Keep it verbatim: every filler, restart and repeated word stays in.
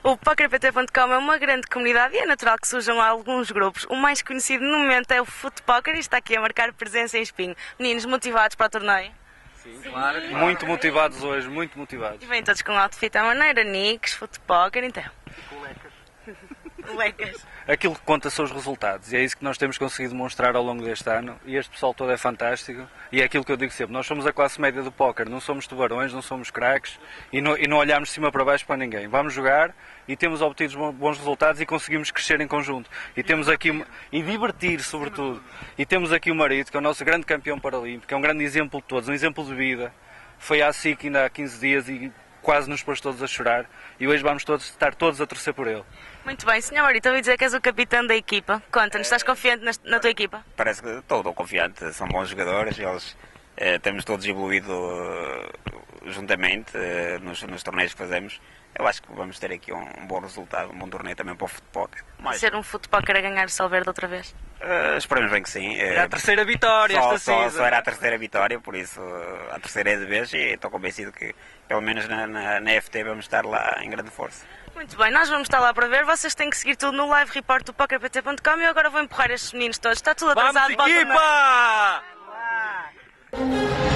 O Poker P T ponto com é uma grande comunidade e é natural que surjam alguns grupos. O mais conhecido no momento é o Foot Poker e está aqui a marcar presença em Espinho. Meninos, motivados para o torneio? Sim, claro. Muito motivados hoje, muito motivados. E vêm todos com outfit à maneira, nicks, Foot Poker, então. Lecas. Aquilo que conta são os resultados e é isso que nós temos conseguido demonstrar ao longo deste ano e este pessoal todo é fantástico e é aquilo que eu digo sempre, nós somos a classe média do póquer, não somos tubarões, não somos craques e não, e não olhamos de cima para baixo para ninguém, vamos jogar e temos obtido bons resultados e conseguimos crescer em conjunto e temos aqui e divertir sobretudo e temos aqui o Marito que é o nosso grande campeão paralímpico, é um grande exemplo de todos, um exemplo de vida, foi à S I C ainda há quinze dias e quase nos pôs todos a chorar e hoje vamos todos estar todos a torcer por ele. Muito bem, senhor Marito, ouvi dizer que és o capitão da equipa. Conta-nos, estás confiante na, na tua equipa? Parece que estou, estou confiante, são bons jogadores, eles eh, temos todos evoluído eh, juntamente eh, nos, nos torneios que fazemos. Eu acho que vamos ter aqui um, um bom resultado, um bom torneio também para o futebol. Vai ser um futebol a ganhar o Salverde outra vez? Uh, esperamos bem que sim. Era a terceira vitória só, esta só, season. Só era a terceira vitória, por isso uh, a terceira é de vez e estou convencido que pelo menos na, na, na F T vamos estar lá em grande força. Muito bem, nós vamos estar lá para ver, vocês têm que seguir tudo no live report do Poker P T ponto com e eu agora vou empurrar estes meninos todos, está tudo atrasado. Vamos, equipa! Vamos